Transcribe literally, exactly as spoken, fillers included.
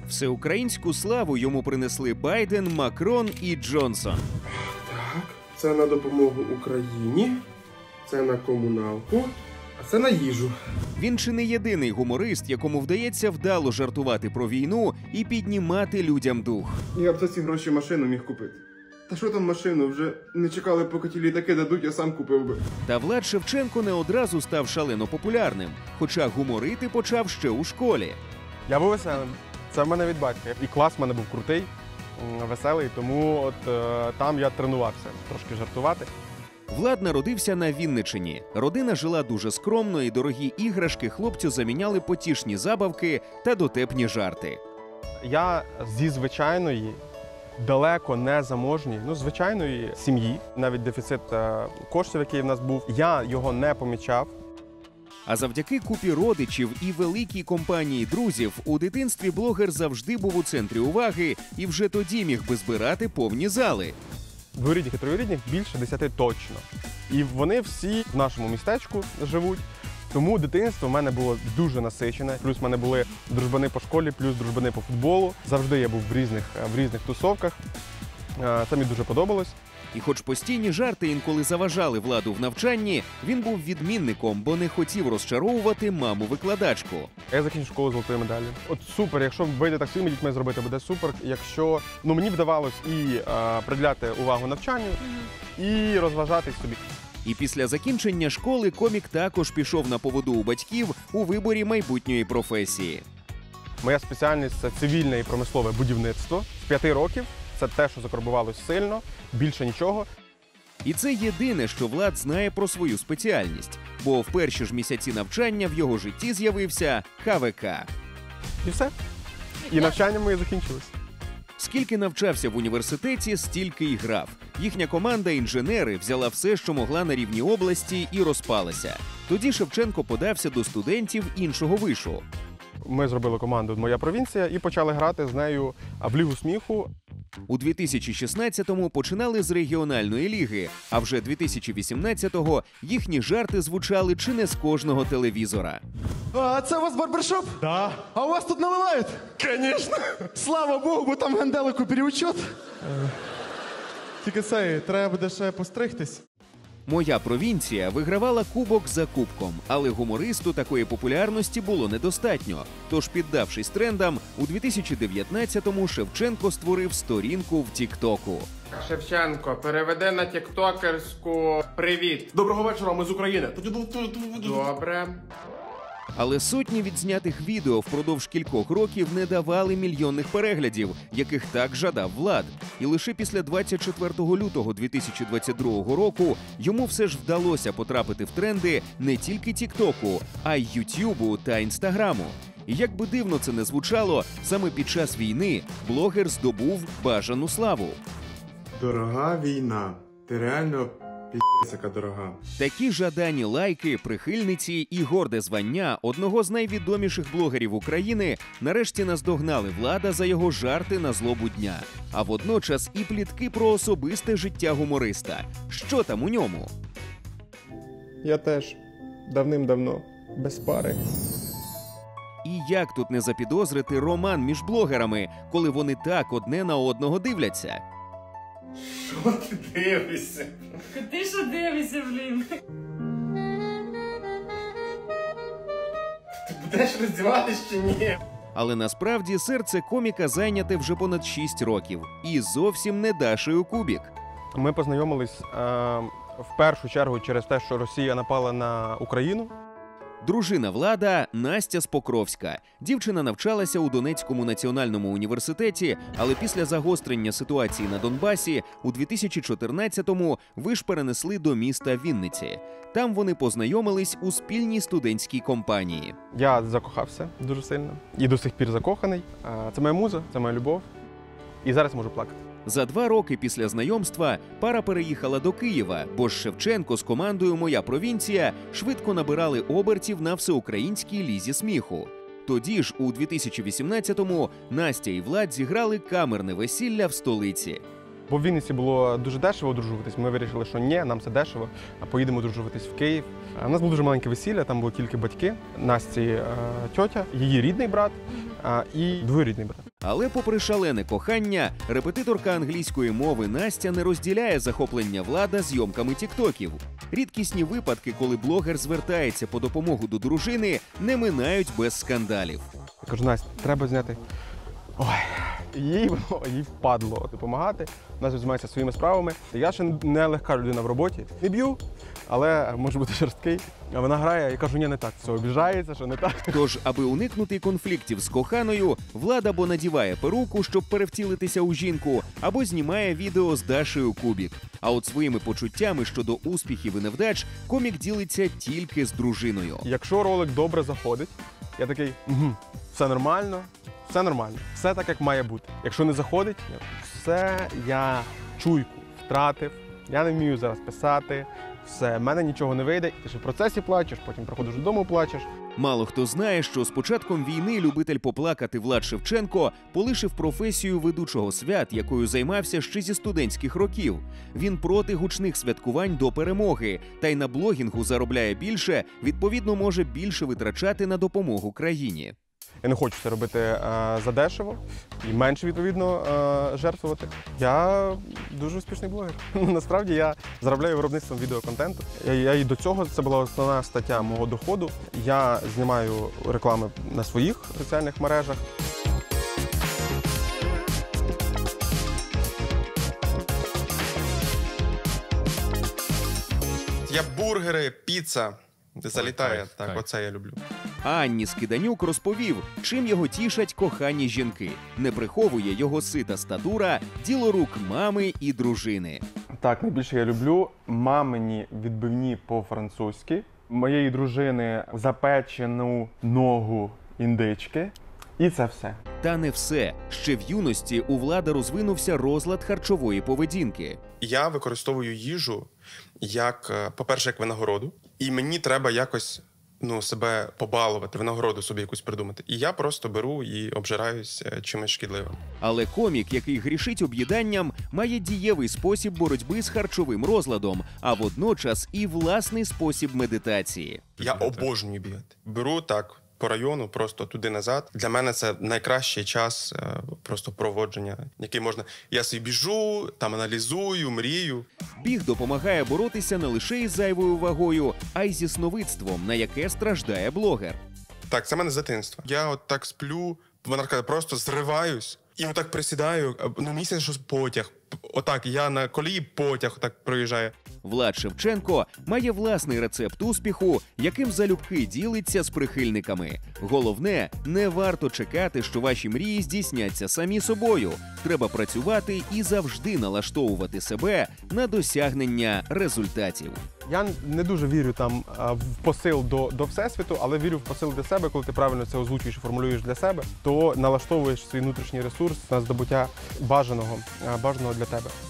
Всеукраїнську славу йому принесли Байден, Макрон і Джонсон. Так, це на допомогу Україні, це на комуналку, а це на їжу. Він чи не єдиний гуморист, якому вдається вдало жартувати про війну і піднімати людям дух. Я б за ці гроші машину міг купити. Та що там машину? Вже не чекали, поки ті літаки дадуть, я сам купив би. Та Влад Шевченко не одразу став шалено популярним, хоча гуморити почав ще у школі. Я був веселим. Це в мене від батька. І клас в мене був крутий, веселий, тому от е, там я тренувався трошки жартувати. Влад народився на Вінниччині. Родина жила дуже скромно, і дорогі іграшки хлопцю заміняли потішні забавки та дотепні жарти. Я зі звичайної, далеко не заможній, ну, звичайної сім'ї, навіть дефіцит е, коштів, який в нас був, я його не помічав. А завдяки купі родичів і великій компанії друзів у дитинстві блогер завжди був у центрі уваги і вже тоді міг би збирати повні зали. Дворідних і троюрідних більше десяти точно. І вони всі в нашому містечку живуть. Тому дитинство в мене було дуже насичене. Плюс в мене були дружбани по школі, плюс дружбани по футболу. Завжди я був в різних, в різних тусовках. Це мені дуже подобалось. І хоч постійні жарти інколи заважали Владу в навчанні, він був відмінником, бо не хотів розчаровувати маму-викладачку. Я закінчив школу з золотою медаллю. От супер, якщо вийде так своїми дітьми зробити, буде супер. Якщо, ну, мені вдавалось і а, приділяти увагу навчанню, і розважатись собі. І після закінчення школи комік також пішов на поводу у батьків у виборі майбутньої професії. Моя спеціальність – це цивільне і промислове будівництво. З п'яти років це те, що закарбувалось сильно, більше нічого. І це єдине, що Влад знає про свою спеціальність, бо в перші ж місяці навчання в його житті з'явився ка ве ка. І все. І навчання моє закінчилось. Скільки навчався в університеті, стільки й грав. Їхня команда інженери взяла все, що могла на рівні області, і розпалася. Тоді Шевченко подався до студентів іншого вишу. Ми зробили команду «Моя провінція» і почали грати з нею в Лігу сміху. У дві тисячі шістнадцятому починали з регіональної ліги, а вже дві тисячі вісімнадцятого їхні жарти звучали чи не з кожного телевізора. А це у вас барбершоп? Да. А у вас тут наливають? Звісно. Слава Богу, бо там генделику переучет. Тільки це, треба буде ще постригтись. «Моя провінція» вигравала кубок за кубком, але гумористу такої популярності було недостатньо. Тож, піддавшись трендам, у дві тисячі дев'ятнадцятому Шевченко створив сторінку в Тік-Току. Шевченко, переведи на тіктокерську «Привіт». Доброго вечора, ми з України. Добре. Але сотні відзнятих відео впродовж кількох років не давали мільйонних переглядів, яких так жадав Влад. І лише після двадцять четвертого лютого дві тисячі двадцять другого року йому все ж вдалося потрапити в тренди не тільки Тік-Току, а й Ютубу та Інстаграму. І як би дивно це не звучало, саме під час війни блогер здобув бажану славу. Дорога війна. Ти реально пі***ць яка дорога. Такі жадані лайки, прихильниці і горде звання одного з найвідоміших блогерів України нарешті наздогнали Влада за його жарти на злобу дня. А водночас і плітки про особисте життя гумориста. Що там у ньому? Я теж давним-давно без пари. І як тут не запідозрити роман між блогерами, коли вони так одне на одного дивляться? Що ти дивишся? Ти що дивишся, блін? Ти будеш роздіватись чи ні? Але насправді серце коміка зайняте вже понад шість років. І зовсім не Дашею Кубік. Ми познайомились е, в першу чергу через те, що Росія напала на Україну. Дружина Влада – Настя з Покровська. Дівчина навчалася у Донецькому національному університеті, але після загострення ситуації на Донбасі у дві тисячі чотирнадцятому ви ж перенесли до міста Вінниці. Там вони познайомились у спільній студентській компанії. Я закохався дуже сильно і до сих пір закоханий. Е, це моя муза, це моя любов. І зараз можу плакати. За два роки після знайомства пара переїхала до Києва, бо ж Шевченко з командою «Моя провінція» швидко набирали обертів на всеукраїнській лізі сміху. Тоді ж, у дві тисячі вісімнадцятому, Настя і Влад зіграли камерне весілля в столиці. Бо в Вінниці було дуже дешево одружуватись. Ми вирішили, що ні, нам це дешево, а поїдемо одружуватись в Київ. У нас було дуже маленьке весілля, там було тільки батьки, Насті тьотя, її рідний брат і двоюрідний брат. Але попри шалене кохання, репетиторка англійської мови Настя не розділяє захоплення Влада зйомками тіктоків. Рідкісні випадки, коли блогер звертається по допомогу до дружини, не минають без скандалів. Я кажу, Настя, треба зняти. Ой, їй, їй впадло допомагати. Настя займається своїми справами. Я ще не легка людина в роботі. Не б'ю, але можу бути жорсткий. А вона грає і кажу, ні, не так. Все, обіжається, що не так. Тож, аби уникнути конфліктів з коханою, Влад або надіває перуку, щоб перевтілитися у жінку, або знімає відео з Дашею Кубік. А от своїми почуттями щодо успіхів і невдач комік ділиться тільки з дружиною. Якщо ролик добре заходить, я такий, угу, все нормально, все нормально, все так, як має бути. Якщо не заходить, все, я чуйку втратив, я не вмію зараз писати, все, в мене нічого не вийде. Ти ж в процесі плачеш, потім приходиш додому, плачеш. Мало хто знає, що з початком війни любитель поплакати Влад Шевченко полишив професію ведучого свят, якою займався ще зі студентських років. Він проти гучних святкувань до перемоги, та й на блогінгу заробляє більше, відповідно може більше витрачати на допомогу країні. Я не хочу це робити е, задешево і менше, відповідно, е, жертвувати. Я дуже успішний блогер. Насправді я заробляю виробництвом відеоконтенту. Я, я і до цього, це була основна стаття мого доходу. Я знімаю реклами на своїх соціальних мережах. Я бургери, піца. Залітає. кайф, Так, кайф. оце я люблю. А Анні Скиданюк розповів, чим його тішать кохані жінки. Не приховує його сита статура, діло рук мами і дружини. Так, найбільше я люблю мамині відбивні по-французьки, моєї дружини запечену ногу індички. І це все. Та не все. Ще в юності у Влада розвинувся розлад харчової поведінки. Я використовую їжу як, е, по-перше, як винагороду. І мені треба якось ну, себе побалувати, винагороду собі якусь придумати. І я просто беру і обжираюсь е, чимось шкідливим. Але комік, який грішить об'їданням, має дієвий спосіб боротьби з харчовим розладом, а водночас і власний спосіб медитації. Я обожнюю бігати. Беру так по району, просто туди-назад. Для мене це найкращий час е, просто проводження, який можна... Я собі біжу, там аналізую, мрію. Біг допомагає боротися не лише із зайвою вагою, а й зі сновидством, на яке страждає блогер. Так, це в мене з дитинства. Я от так сплю, вона каже, просто зриваюсь і отак присідаю. Ну, місяць, що потяг. Отак, я на колії потяг так проїжджає. Влад Шевченко має власний рецепт успіху, яким залюбки ділиться з прихильниками. Головне, не варто чекати, що ваші мрії здійсняться самі собою. Треба працювати і завжди налаштовувати себе на досягнення результатів. Я не дуже вірю там а, в посил до, до Всесвіту, але вірю в посил для себе, коли ти правильно це озвучуєш і формулюєш для себе, то налаштовуєш свій внутрішній ресурс на здобуття бажаного, а, бажаного для тебе.